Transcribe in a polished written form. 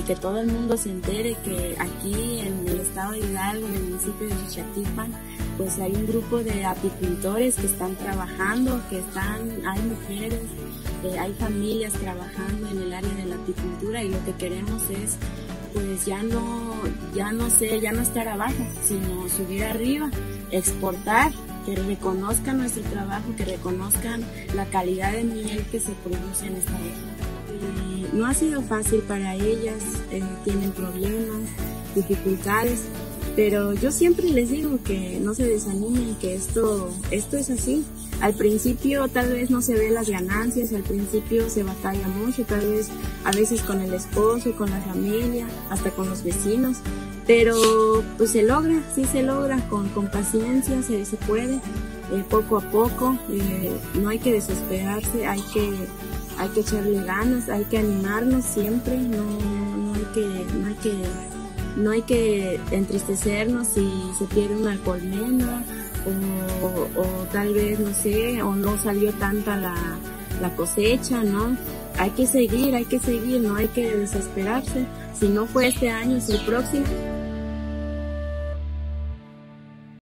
que todo el mundo se entere que aquí en el estado de Hidalgo, en el municipio de Xochatipan, pues hay un grupo de apicultores que están trabajando, hay mujeres, hay familias trabajando en el área de la apicultura, y lo que queremos es pues ya no estar abajo, sino subir arriba, exportar, que reconozcan nuestro trabajo, que reconozcan la calidad de miel que se produce en esta región. No ha sido fácil para ellas, tienen problemas, dificultades, pero yo siempre les digo que no se desanimen, que esto es así. Al principio tal vez no se ven las ganancias, al principio se batalla mucho, tal vez a veces con el esposo, con la familia, hasta con los vecinos, pero pues se logra, sí se logra, con paciencia se puede, poco a poco, no hay que desesperarse, hay que echarle ganas, hay que animarnos siempre, no hay que entristecernos si se pierde una colmena o tal vez, no sé, o no salió tanta la cosecha, ¿no? Hay que seguir, no hay que desesperarse. Si no fue este año, es el próximo.